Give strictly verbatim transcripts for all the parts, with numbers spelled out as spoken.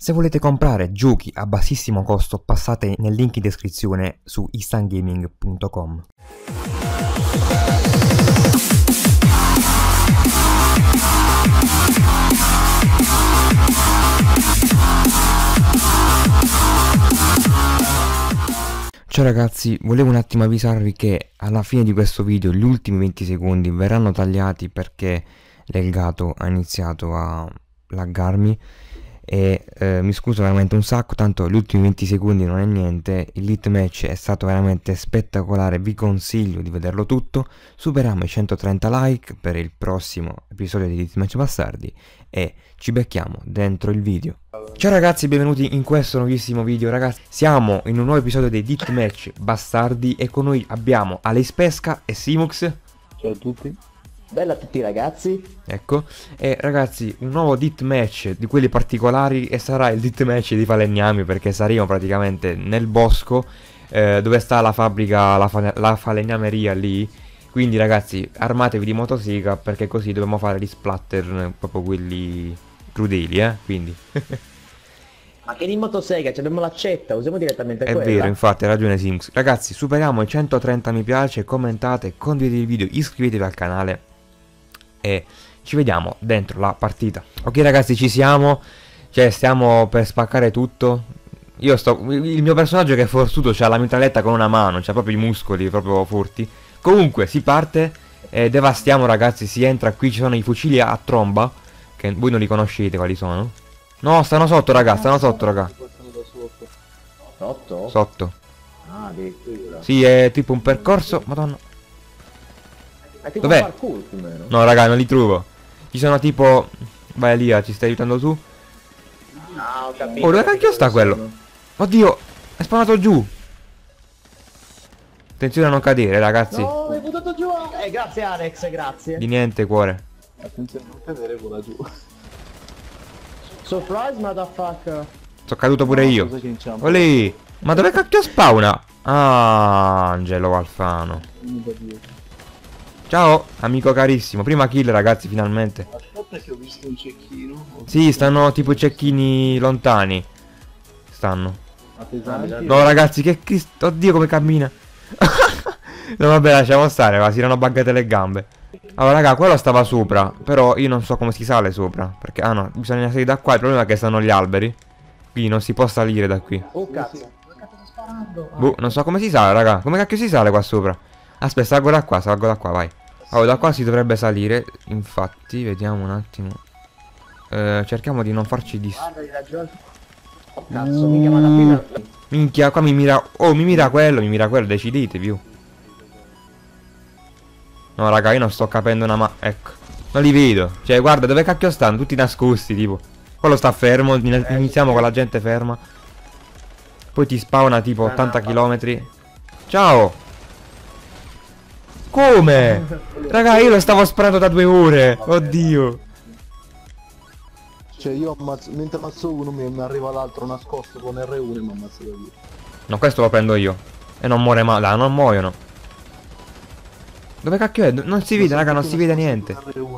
Se volete comprare giochi a bassissimo costo, passate nel link in descrizione su istangaming punto com. Ciao ragazzi, volevo un attimo avvisarvi che alla fine di questo video gli ultimi venti secondi verranno tagliati perché l'Elgato ha iniziato a laggarmi e eh, mi scuso veramente un sacco, tanto gli ultimi venti secondi non è niente. Il lit match è stato veramente spettacolare, vi consiglio di vederlo tutto. Superiamo i centotrenta like per il prossimo episodio di Lit Match Bastardi e ci becchiamo dentro il video. Ciao ragazzi, benvenuti in questo nuovissimo video. Ragazzi, siamo in un nuovo episodio dei Lit Match Bastardi e con noi abbiamo Alex Pesca e Simux. Ciao a tutti. Bella a tutti ragazzi. Ecco, e ragazzi, un nuovo Dit Match di quelli particolari e sarà il Dit Match di falegnami, perché saremo praticamente nel bosco eh, dove sta la fabbrica, la, fa la falegnameria lì. Quindi ragazzi, armatevi di motosega perché così dobbiamo fare gli splatter proprio quelli crudeli, eh, quindi. Ma che di motosega, abbiamo l'accetta, usiamo direttamente È quella. vero, infatti, ha ragione Simux. Ragazzi, superiamo i centotrenta mi piace, commentate, condividete il video, iscrivetevi al canale e ci vediamo dentro la partita. Ok ragazzi, ci siamo, cioè stiamo per spaccare tutto. Io sto, il mio personaggio che è forzuto c'ha la mitraglietta con una mano, c'ha proprio i muscoli proprio forti. Comunque si parte e devastiamo ragazzi, si entra qui, ci sono i fucili a tromba che voi non li conoscete quali sono. No, stanno sotto raga, stanno sotto raga. Sotto? Sotto. Ah, addirittura. Sì, è tipo un percorso, madonna. È tipo Dov'è? un parkour più o meno. No raga, non li trovo. Ci sono tipo... Vai lì, ci stai aiutando tu? Ah, ho capito. Oh, dove cacchio sta quello? Oddio, è spawnato giù. Attenzione a non cadere ragazzi. No, mi hai buttato giù. Eh, grazie Alex, grazie. Di niente cuore. Attenzione a non cadere, vola giù. Surprise motherfucker. Sono caduto pure No, io. scusa che inciampo. Olì. Ma dove cacchio spawna? Ah, Angelo Alfano. Vieni da dietro. Ciao, amico carissimo. Prima kill ragazzi, finalmente. Aspetta che ho visto un cecchino. Sì, stanno tipo cecchini lontani. Stanno. A pesanti. No ragazzi, che Cristo. Oddio come cammina. No vabbè, lasciamo stare, ma si erano buggate le gambe. Allora raga, quello stava sopra, però io non so come si sale sopra, perché ah no, bisogna salire da qua. Il problema è che stanno gli alberi, quindi non si può salire da qui. Oh cazzo. Dove cazzo sto sparando? Ah. Boh, non so come si sale raga. Come cacchio si sale qua sopra? Aspetta, salgo da qua, salgo da qua, vai. Allora da qua si dovrebbe salire. Infatti, vediamo un attimo. eh, Cerchiamo di non farci dis... Guarda, hai ragione. Oh cazzo, mica ma alla fine. Minchia, qua mi mira... Oh, mi mira quello, mi mira quello, decidete più. No raga, io non sto capendo una ma... Ecco, non li vedo. Cioè, guarda, dove cacchio stanno? Tutti nascosti, tipo. Quello sta fermo, iniziamo con la gente ferma. Poi ti spawna tipo ottanta chilometri. Ciao! Come? Raga, io lo stavo sparando da due ore. Oddio. Cioè io ammazzo, mentre ammazzo uno mi, mi arriva l'altro nascosto con R uno e mi ammazzo da via. No, questo lo prendo io. E non muore mai. Dai, non muoiono. Dove cacchio è? Non si vede, raga, non si vede niente.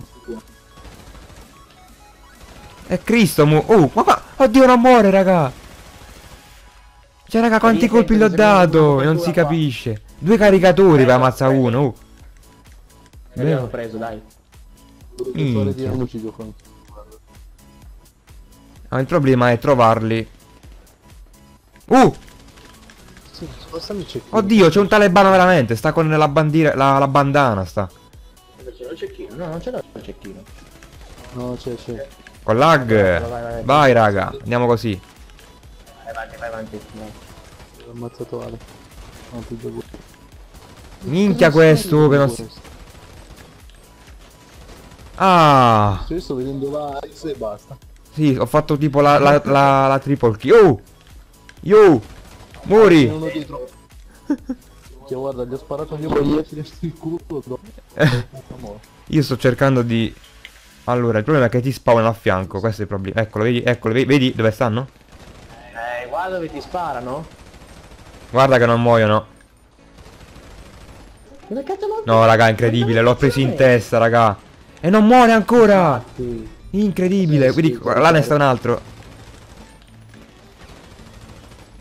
È Cristo mu... Oh, ma qua... Oddio, non muore, raga. Cioè, raga, quanti colpi gli ho dato? E non si capisce. Due caricatori per ammazzare uno. Oh. L'abbiamo preso, dai. Minchia. No, il problema è trovarli. Uh! Sì, spostami il cecchino. Oddio, c'è un talebano veramente. Sta con la bandiera, la, la bandana, sta. C'è il cecchino? No, non c'è il cecchino. No, c'è, c'è. Con lag. Vai, vai, vai. Vai, raga. Andiamo così. Vai avanti, vai avanti. Vai. L'ho ammazzato Ale. Avanti due. Minchia questo che non si... Ah! Cioè io sto vedendo la X e basta. Sì, ho fatto tipo la, la, la, la triple kill. Oh! Yo! Muri! Uno dietro. Che guarda, gli ho sparato io con gli esseri sul culo. Io sto cercando di... Allora, il problema è che ti spawnano a fianco. Questo è il problema. Eccolo, vedi? Eccolo, vedi, vedi dove stanno? Eh, guarda dove ti sparano. Guarda che non muoiono. Dove cazzo non... No, raga, incredibile. L'ho preso in testa, raga. E non muore ancora! Sì. Incredibile. Sì, Quindi sì, là ne sta un altro.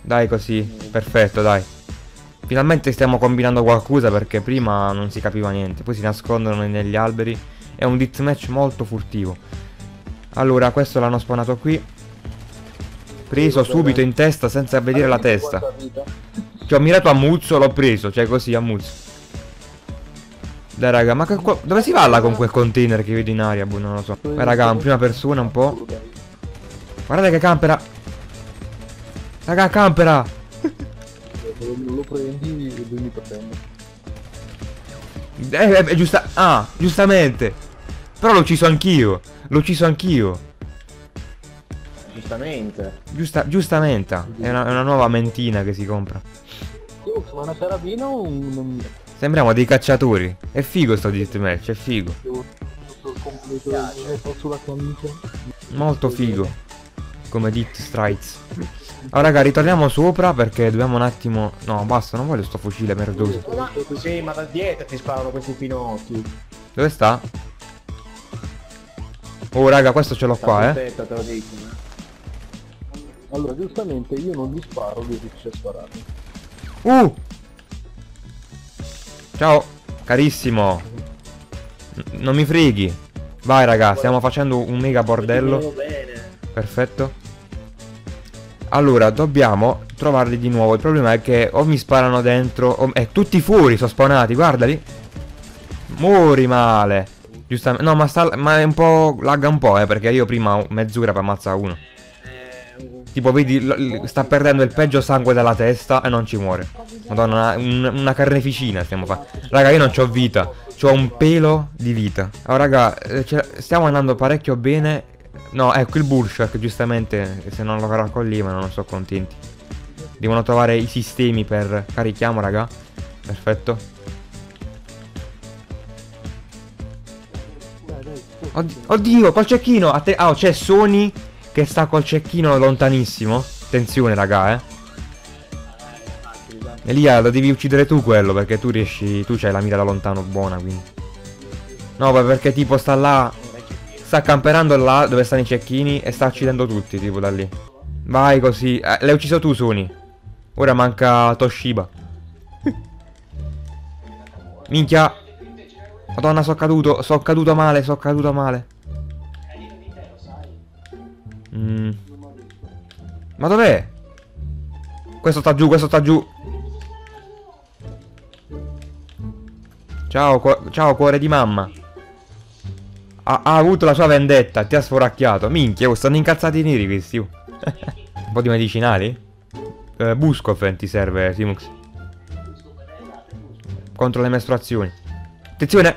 Dai così, perfetto, dai. Finalmente stiamo combinando qualcosa perché prima non si capiva niente. Poi si nascondono negli alberi. È un deathmatch molto furtivo. Allora, questo l'hanno spawnato qui. Preso subito in testa senza vedere la testa. Ci ho mirato a muzzo, l'ho preso, cioè così a muzzo. Dai raga, ma che, dove si va là con quel container che vedo in aria? Boh, non lo so. Vai raga, in prima persona un po'. Guardate che campera. Raga, campera. Lo prendi e lui mi prende. Eh, eh, giusta. Ah, giustamente. Però l'ho ucciso anch'io. L'ho ucciso anch'io. Giustamente. Giusta, giustamente. È una, è una nuova mentina che si compra. Io sono una carabina o un... Sembriamo dei cacciatori. È figo sto deathmatch, è figo. sulla camicia. Molto figo. Come Death Strikes. Allora raga, ritorniamo sopra perché dobbiamo un attimo... No, basta, non voglio sto fucile merdoso. Ma, sì, ma da dietro ti sparano questi finocchi. Dove sta? Oh raga, questo ce l'ho qua, eh. Te lo dico, eh. Allora, giustamente io non gli sparo, lui riesce a spararmi. Uh! Ciao, carissimo. N non mi freghi. Vai raga, stiamo facendo un mega bordello. Perfetto. Allora, dobbiamo trovarli di nuovo. Il problema è che o mi sparano dentro o... Eh, tutti fuori sono spawnati, guardali. Muori male. Giustamente. No, ma sta... Ma è un po'... Lagga un po', eh, perché io prima mezz'ora per ammazzare uno. Tipo, vedi, sta perdendo il peggio sangue dalla testa e non ci muore. Madonna, una, una carneficina stiamo facendo. Raga, io non c'ho vita. C'ho un pelo di vita. Allora, raga, stiamo andando parecchio bene. No, ecco il Bullshark, giustamente, se non lo raccoglievano non sono contenti. Devono trovare i sistemi per... Carichiamo, raga. Perfetto. Oddio, oddio, col cecchino. Ah, oh, c'è Sony che sta col cecchino lontanissimo. Attenzione, raga, eh. Elia, lo devi uccidere tu quello, perché tu riesci... Tu c'hai la mira da lontano buona, quindi. No, perché tipo sta là... Sta camperando là dove stanno i cecchini e sta uccidendo tutti, tipo da lì. Vai così. Eh, l'hai ucciso tu, Sony. Ora manca Toshiba. Minchia. Madonna, sono caduto. Sono caduto male, sono caduto male. Mm. Ma dov'è? Questo sta giù, questo sta giù. Ciao, cu ciao cuore di mamma. Ha, ha avuto la sua vendetta, ti ha sforacchiato. Minchia, oh, stanno incazzati neri questi. Oh. Un po' di medicinali? Eh, Buscofen ti serve, Simux. Contro le mestruazioni. Attenzione!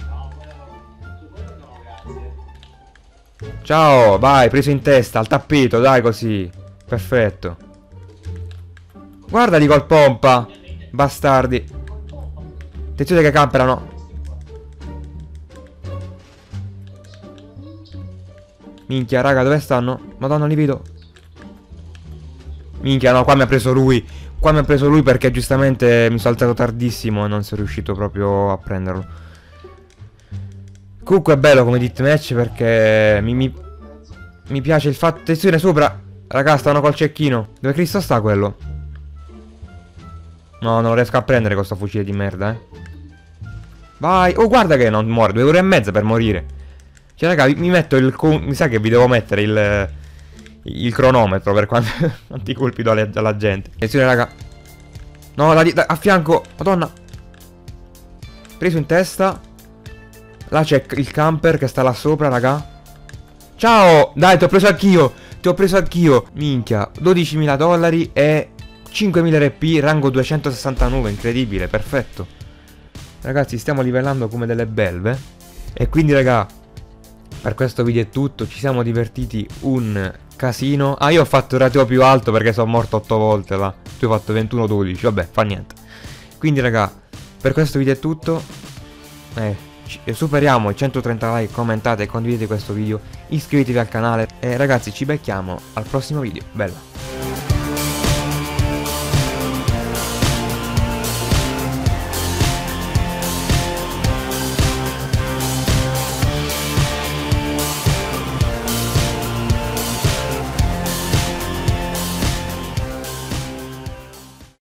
Ciao, vai, preso in testa, al tappeto, dai così. Perfetto. Guardali col pompa. Bastardi. Attenzione che camperano. Minchia, raga, dove stanno? Madonna, li vedo. Minchia, no, qua mi ha preso lui. Qua mi ha preso lui perché giustamente mi sono alzato tardissimo e non sono riuscito proprio a prenderlo. Comunque è bello come deathmatch perché mi, mi, mi piace il fatto... Attenzione sopra. Raga, stanno col cecchino. Dove Cristo sta quello? No, non lo riesco a prendere questo fucile di merda, eh. Vai. Oh, guarda che non muore. Due ore e mezza per morire. Cioè, raga, mi metto il... Mi sa che vi devo mettere il... Il cronometro per quanti, quanti colpi do alle, alla gente. Attenzione, raga. No, da, da, a fianco. Madonna. Preso in testa. Là c'è il camper che sta là sopra, raga. Ciao. Dai, ti ho preso anch'io. Ti ho preso anch'io. Minchia. dodicimila dollari e cinquemila R P. Rango duecentosessantanove. Incredibile, perfetto. Ragazzi, stiamo livellando come delle belve. E quindi, raga, per questo video è tutto. Ci siamo divertiti un casino. Ah, io ho fatto il ratio più alto perché sono morto otto volte là. Tu hai fatto ventuno dodici. Vabbè, fa niente. Quindi, raga, per questo video è tutto. Eh, superiamo i centotrenta like. Commentate e condividete questo video. Iscrivetevi al canale. E ragazzi, ci becchiamo al prossimo video. Bella.